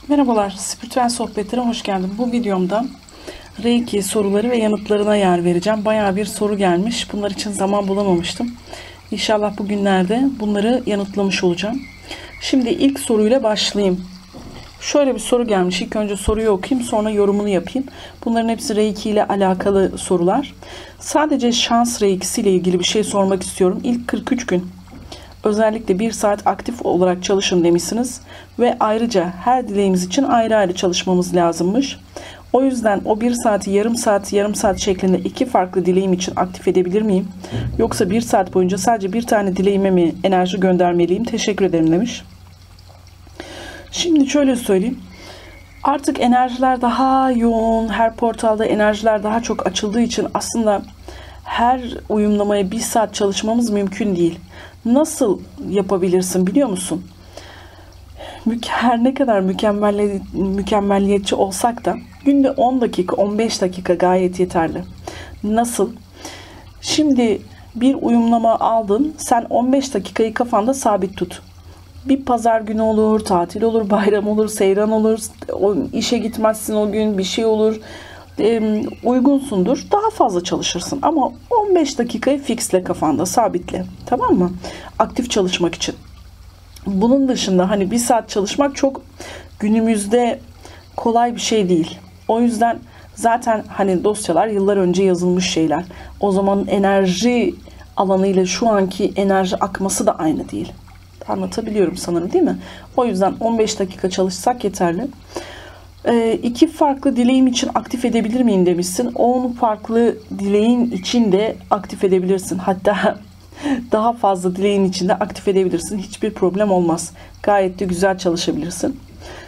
Merhabalar, Spiritüel Sohbetlere hoş geldin. Bu videomda Reiki soruları ve yanıtlarına yer vereceğim. Bayağı bir soru gelmiş. Bunlar için zaman bulamamıştım. İnşallah bugünlerde bunları yanıtlamış olacağım. Şimdi ilk soruyla başlayayım. Şöyle bir soru gelmiş. İlk önce soruyu okuyayım, sonra yorumunu yapayım. Bunların hepsi Reiki ile alakalı sorular. Sadece şans Reiki'si ile ilgili bir şey sormak istiyorum. İlk 43 gün özellikle 1 saat aktif olarak çalışın demişsiniz ve ayrıca her dileğimiz için ayrı ayrı çalışmamız lazımmış. O yüzden o 1 saati yarım saat şeklinde 2 farklı dileğim için aktif edebilir miyim? Yoksa 1 saat boyunca sadece bir tane dileğime mi enerji göndermeliyim? Teşekkür ederim demiş. Şimdi şöyle söyleyeyim. Artık enerjiler daha yoğun, her portalda enerjiler daha çok açıldığı için aslında her uyumlamaya 1 saat çalışmamız mümkün değil. Nasıl yapabilirsin biliyor musun? Her ne kadar mükemmelliyetçi olsak da günde 10 dakika, 15 dakika gayet yeterli. Nasıl? Şimdi bir uyumlama aldın, sen 15 dakikayı kafanda sabit tut. Bir pazar günü olur, tatil olur, bayram olur, seyran olur, işe gitmezsin o gün, bir şey olur. Uygunsundur. Daha fazla çalışırsın. Ama 15 dakikayı fixle kafanda, sabitle. Tamam mı? Aktif çalışmak için. Bunun dışında hani 1 saat çalışmak çok günümüzde kolay bir şey değil. O yüzden zaten hani dosyalar yıllar önce yazılmış şeyler. O zaman enerji alanıyla şu anki enerji akması da aynı değil. Anlatabiliyorum sanırım değil mi? O yüzden 15 dakika çalışsak yeterli. 2 farklı dileğim için aktif edebilir miyim demişsin. 10 farklı dileğin için de aktif edebilirsin. Hatta daha fazla dileğin için de aktif edebilirsin. Hiçbir problem olmaz. Gayet de güzel çalışabilirsin.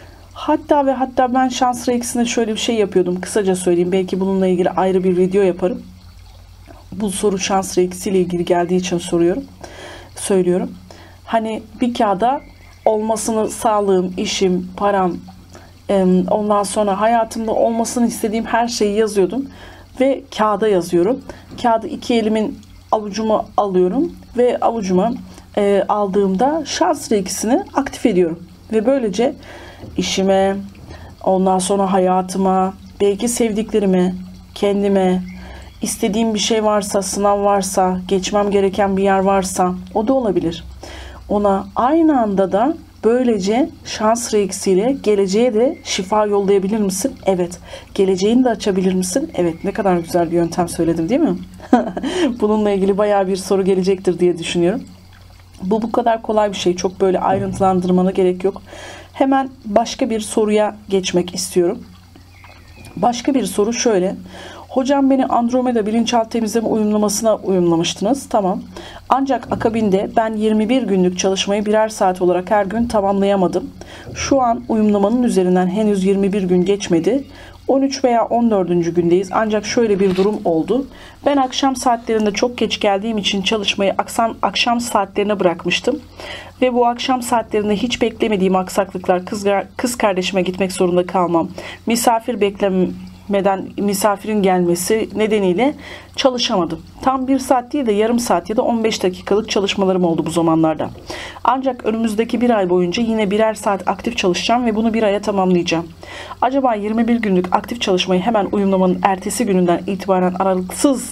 Hatta ben şans reikisinde şöyle bir şey yapıyordum. Kısaca söyleyeyim. Belki bununla ilgili ayrı bir video yaparım. Bu soru şans reikisiyle ilgili geldiği için söylüyorum. Hani bir kağıda olmasını sağlığım, işim, param, ondan sonra hayatımda olmasını istediğim her şeyi yazıyordum ve kağıda yazıyorum. Kağıdı 2 elimin avucuma alıyorum ve avucuma aldığımda şans reikisini aktif ediyorum. Ve böylece işime, ondan sonra hayatıma, belki sevdiklerime, kendime, istediğim bir şey varsa, sınav varsa, geçmem gereken bir yer varsa o da olabilir. Ona aynı anda da böylece şans reikisiyle geleceğe de şifa yollayabilir misin? Evet. Geleceğini de açabilir misin? Evet. Ne kadar güzel bir yöntem söyledim değil mi? Bununla ilgili bayağı bir soru gelecektir diye düşünüyorum. Bu kadar kolay bir şey. Çok böyle ayrıntılandırmana gerek yok. Hemen başka bir soruya geçmek istiyorum. Başka bir soru şöyle. Hocam beni Andromeda bilinçaltı temizleme uyumlamasına uyumlamıştınız. Tamam. Ancak akabinde ben 21 günlük çalışmayı 1'er saat olarak her gün tamamlayamadım. Şu an uyumlamanın üzerinden henüz 21 gün geçmedi. 13 veya 14. gündeyiz. Ancak şöyle bir durum oldu. Ben akşam saatlerinde çok geç geldiğim için çalışmayı akşam saatlerine bırakmıştım. Ve bu akşam saatlerinde hiç beklemediğim aksaklıklar, kız kardeşime gitmek zorunda kalmam, misafir misafirin gelmesi nedeniyle çalışamadım. Tam 1 saat değil de yarım saat ya da 15 dakikalık çalışmalarım oldu bu zamanlarda. Ancak önümüzdeki 1 ay boyunca yine 1'er saat aktif çalışacağım ve bunu 1 aya tamamlayacağım. Acaba 21 günlük aktif çalışmayı hemen uyumlamanın ertesi gününden itibaren aralıksız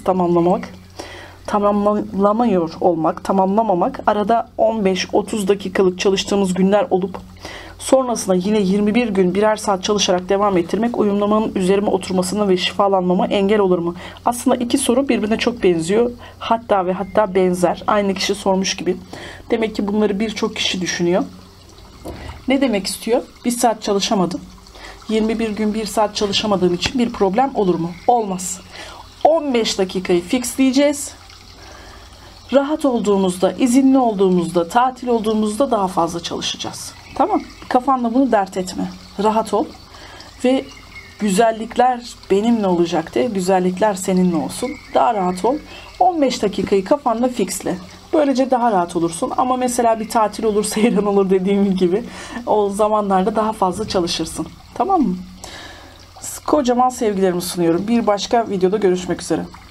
tamamlamamak, arada 15-30 dakikalık çalıştığımız günler olup sonrasında yine 21 gün 1'er saat çalışarak devam ettirmek uyumlamanın üzerime oturmasına ve şifalanmama engel olur mu? Aslında iki soru birbirine çok benziyor. Hatta benzer. Aynı kişi sormuş gibi. Demek ki bunları birçok kişi düşünüyor. Ne demek istiyor? 1 saat çalışamadım. 21 gün 1 saat çalışamadığım için bir problem olur mu? Olmaz. 15 dakikayı fixleyeceğiz. Rahat olduğumuzda, izinli olduğumuzda, tatil olduğumuzda daha fazla çalışacağız. Tamam. Kafanda bunu dert etme. Rahat ol. Ve güzellikler benimle olacak de, güzellikler seninle olsun. Daha rahat ol. 15 dakikayı kafanda fixle. Böylece daha rahat olursun. Ama mesela bir tatil olur, seyran olur dediğim gibi o zamanlarda daha fazla çalışırsın. Tamam mı? Kocaman sevgilerimi sunuyorum. Bir başka videoda görüşmek üzere.